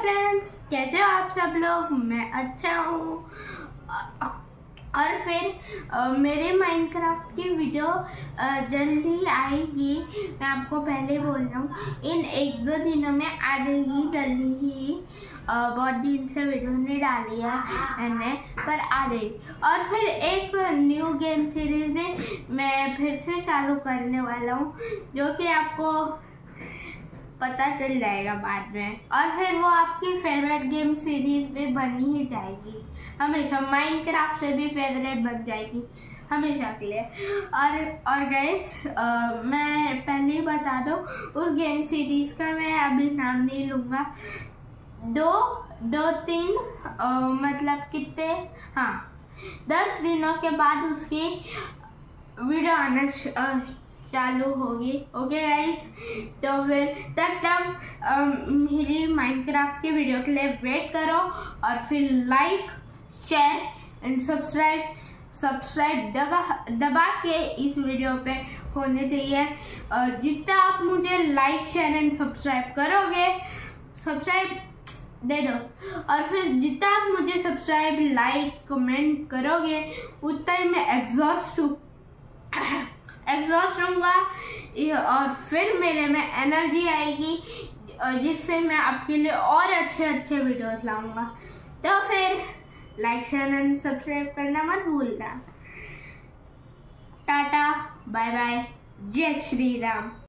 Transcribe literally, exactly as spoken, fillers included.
Friends, कैसे हो आप सब लोग। मैं अच्छा हूँ। और फिर आ, मेरे माइनक्राफ्ट की वीडियो जल्द ही आएगी। मैं आपको पहले बोल रहा हूँ, इन एक दो दिनों में आ जाएगी जल्दी ही। आ, बहुत दिन से वीडियो नहीं डाली है मैंने, पर आ जाएगी। और फिर एक न्यू गेम सीरीज में मैं फिर से चालू करने वाला हूँ, जो कि आपको पता चल जाएगा बाद में। और फिर वो आपकी फेवरेट गेम सीरीज भी बनी ही जाएगी हमेशा। माइनक्राफ्ट से भी फेवरेट बन जाएगी हमेशा के लिए। और और गाइस, मैं पहले ही बता दूं, उस गेम सीरीज का मैं अभी नाम नहीं लूँगा। दो दो तीन आ, मतलब कितने हाँ दस दिनों के बाद उसकी वीडियो आना चालू होगी। ओके गाइस, तो फिर तक तक मेरी माइनक्राफ्ट की वीडियो के लिए वेट करो। और फिर like, share and subscribe subscribe दबा दबा के इस वीडियो पे होने चाहिए। जितना आप मुझे लाइक, शेयर एंड सब्सक्राइब करोगे, सब्सक्राइब दे दो, और फिर जितना आप मुझे सब्सक्राइब, लाइक, कमेंट करोगे, उतना ही मैं एग्जॉस्ट हूँ एग्जॉस्ट रहूँगा। और फिर मेरे में एनर्जी आएगी, जिससे मैं आपके लिए और अच्छे अच्छे वीडियोस लाऊंगा। तो फिर लाइक, शेयर एंड सब्सक्राइब करना मत भूलना। टाटा, बाय बाय, जय श्री राम।